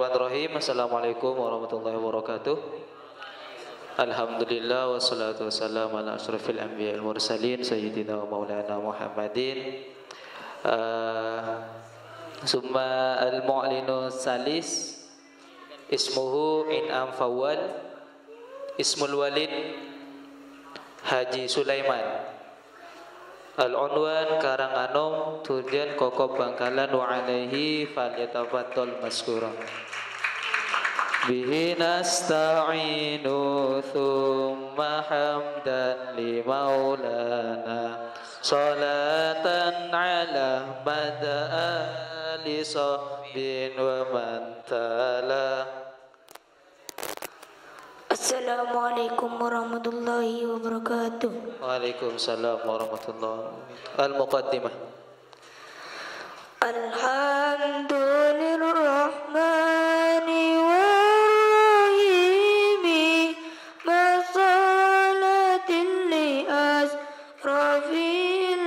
Bismillahirrahmanirrahim. Assalamualaikum warahmatullahi wabarakatuh. Alhamdulillah wassalatu wassalamu ala asyrafil anbiya wal mursalin sayyidina wa maulana Muhammadin. Summa al-mu'linu salis ismuhu In'am Fawwal, ismul walid Haji Sulaiman. Al-unwan Karanganom, tujuan Kokob Bangkalan, wa alaihi falyatafaddal maskura. Bihi nasta'inu thumma hamdan li maulana salatan ala mada ali sahbin wa man tala. Assalamualaikum warahmatullahi wabarakatuh. Waalaikumsalam warahmatullahi wabarakatuh. Al-muqaddimah. Alhamdulillahirrahmani warrahimi masalatin li asrafil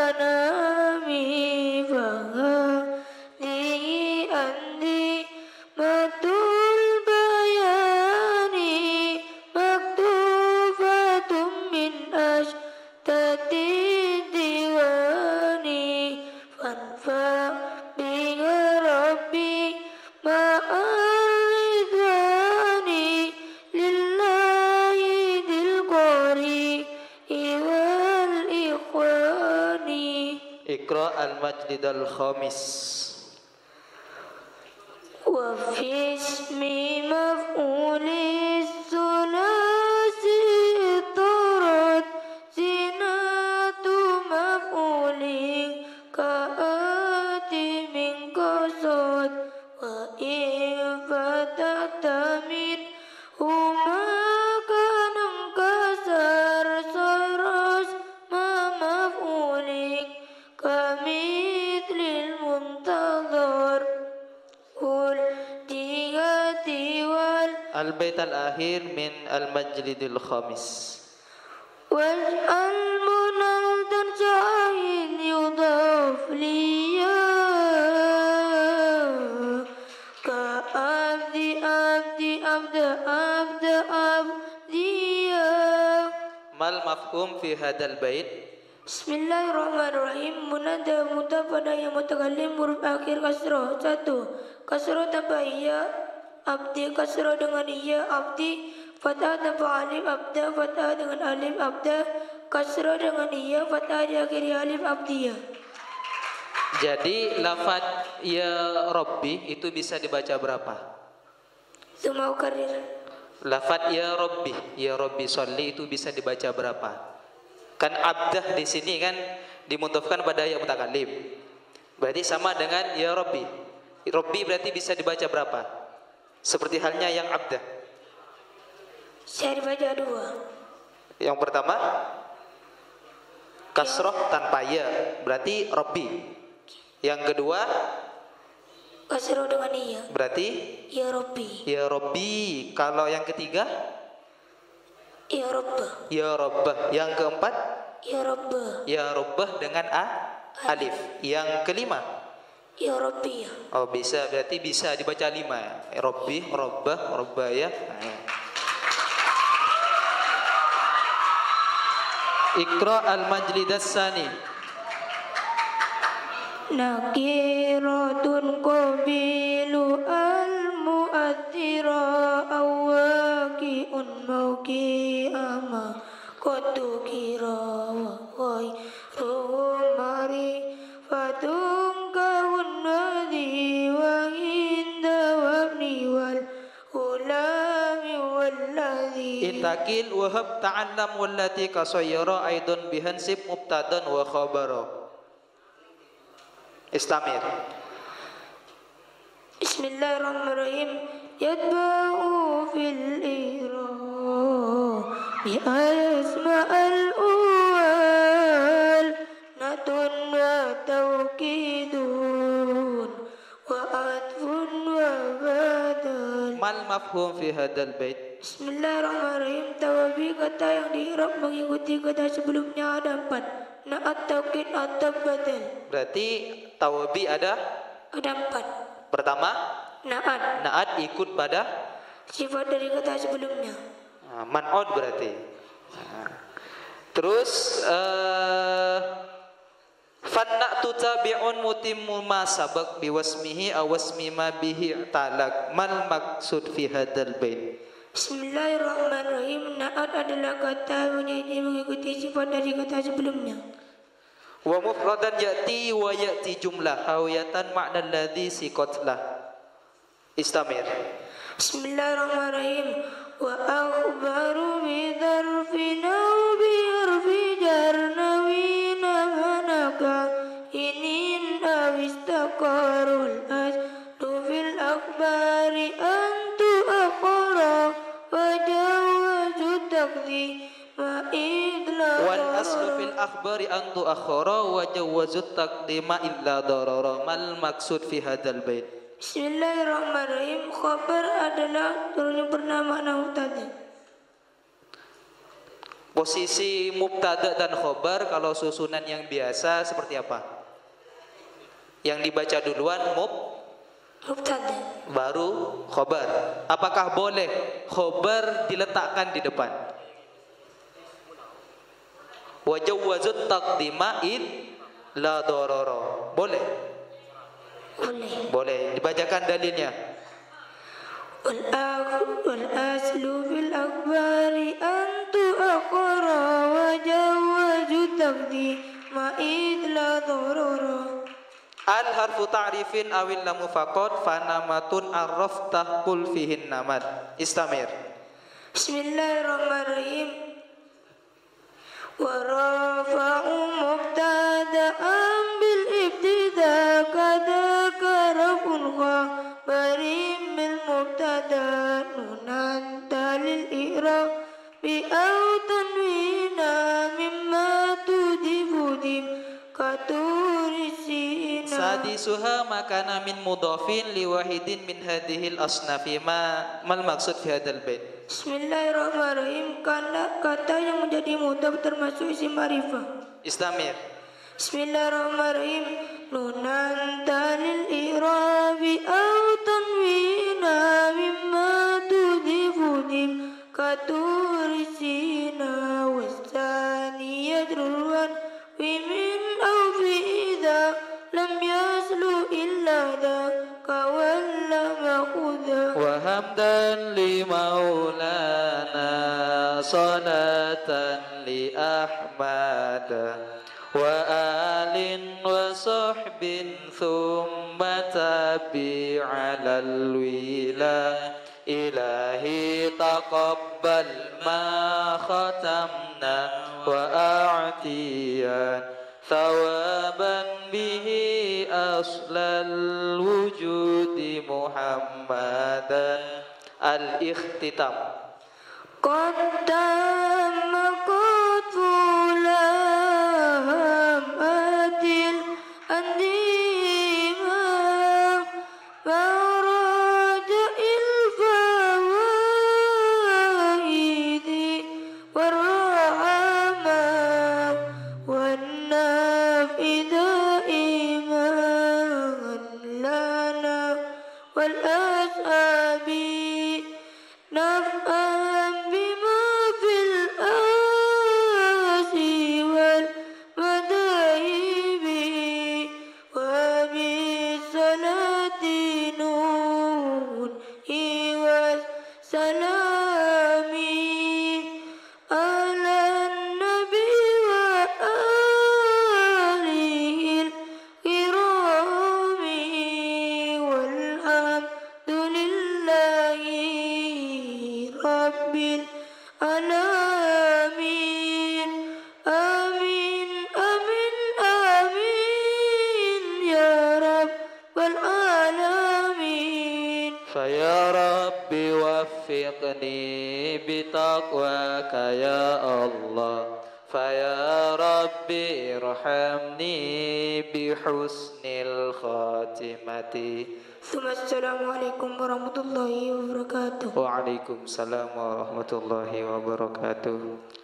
anami fahadihi andi matul bayani maktufatum min ashtati diwani fanfa biha rabbi ma'aridwani lillahi dilqari wal ikhwani. Iqra al-Majlid al-Khamis. Wa fi ismi maf'uli sulasi turut zinatu maf'uli ka'ati min qasad wa in fatata min huma kanam kasar saras ma maf'uli kamithlil muntadhar kul tigati wal Al-Bait al-akhir min al-Majlid al-Khamis. waj'al munadan sa'in yudhaf liya ka abdi abdi abda abda abdiya. Mal mafhum fi hadal bait? Bismillahirrahmanirrahim. Munada muda pada yang mutakallim huruf akhir kasroh. 1. Kasroh tanpa iya abdi, kasroh dengan iya abdi, fathah tanpa alif abda, fathah dengan alif abda, kasroh dengan iya, fathah diakhiri alif abdiyah. Jadi lafaz ya Rabbi itu bisa dibaca berapa? Semua karir. Lafaz ya Rabbi sholli itu bisa dibaca berapa? Kan abdah di sini kan dimudhafkan pada ya mutakallim. Berarti sama dengan ya Rabbi. Rabbi berarti bisa dibaca berapa? Seperti halnya yang abdah. Saya dibaca 2. Yang pertama kasroh tanpa ya, berarti Rabbi. Yang kedua Kasroh dengan iya, berarti ya Rabbi. ya Rabbi. Kalau yang ketiga Ya Rabbah. ya Rabbah. Yang keempat Ya Rabbah. ya Rabbah dengan alif. Yang kelima Ya Rabbi. oh bisa, berarti bisa dibaca 5. Rabbi, Rabbah, Rabbaya. Iqra al-Majlid as-Sani. Nakiratun qabilu al-mu'athira awaki'un mawki'ama qaddu kira wa khairuhum marifatun kahun nadhi wa hinda wabni wal ulami walladhi. Itakil wahab ta'allam wallati kasayyara aidun bihansib mubtadan wa khabara. Istamir. Bismillahirrahmanirrahim. Yatba'u fil ira bi asma'al uwal natun wa tawkidun wa atfun wa badal. Mal mafhum fi hadal bait? Bismillahirrahmanirrahim. Tawabi kata yang diirab mengikuti kata sebelumnya ada 4. Na'at taukid atau badal. Berarti tawabi ada 4. pertama Naat. Naat ikut pada Sifat dari kata sebelumnya. man'ud berarti. Terus fanna'tu tabi'un mutimmu ma sabaq biwasmihi aw wasmi ma bihi talak mal maksud fi hadzal bait. Bismillahirrahmanirrahim. Naat adalah kata yang mengikuti sifat dari kata sebelumnya. Wa mufradan ya'ti wa ya'ti jumlah hawiyatan ma'na alladhi siqat lah. Istamir. Bismillahirrahmanirrahim. Wa akhbaru bi dzarfin aw bi harfi jar nawina manaka inin aw istaqarul aslu fil akhbari antu aqra wa jawazu taqdi ma idla Wal aslu fil akhbari antu akhara wa jawazut taqdima illa darara mal maksud fi hadzal bait. Bismillahirrahmanirrahim. Khabar adalah turunnya bermakna mubtada. Posisi mubtada dan khobar kalau susunan yang biasa seperti apa? Yang dibaca duluan Mubtada. baru khobar. Apakah boleh khobar diletakkan di depan? Wa jawazut taqdima illa darara. Boleh? Boleh. Boleh. Dibacakan dalilnya. Wal aslu fil akhbari antu aqra wa jawazu taqdi ma idla darara. Al harfu ta'rifin awil lamu faqad fanamatun arraftah qul fihin namat. Istamir. Bismillahirrahmanirrahim. Wa rafa'u mubtada'an bil ibtida kadaka rafun khabarin bil mubtada nunan talil i'rab bi aw tanwina mimma tudifu dim katurisina. Sadisuha makana min mudhafin liwahidin min hadhil asnafi mal maksud fi hadzal bait. Bismillahirrahmanirrahim. Kata yang menjadi mudhaf termasuk isim ma'rifah. Istamir. Bismillahirrahmanirrahim. Nunan talil i'rabi aw tanwina mimma tudifu dim katurisina wasani yajruwan fi min aw fi idha lam yaslu illa dha kawalla makhudha. Wa hamdan li maulana salatan li ahmad wa alin wa sahbin thumma tabi'alal wila ilahi taqabbal ma khatamna wa a'tiyan thawaban bihi aslal wujudi muhammadan al-ikhtitam. Qaddam qatfulam adil andima maraja ilfawaidi warahama wannafida iman lana wal ashabi naf'an bima fil asi wal madahibi wa bisalati nun iwas salami ala nabi wa alihil kirami walhamdulillahi rabbil alamin. Amin amin amin ya rabbal alamin. Faya Rabbi waffiqni bitaqwaka ya Allah. Faya Rabbi irhamni bihusnil khatimati. Assalamualaikum warahmatullahi wabarakatuh. Waalaikumsalam warahmatullahi wabarakatuh.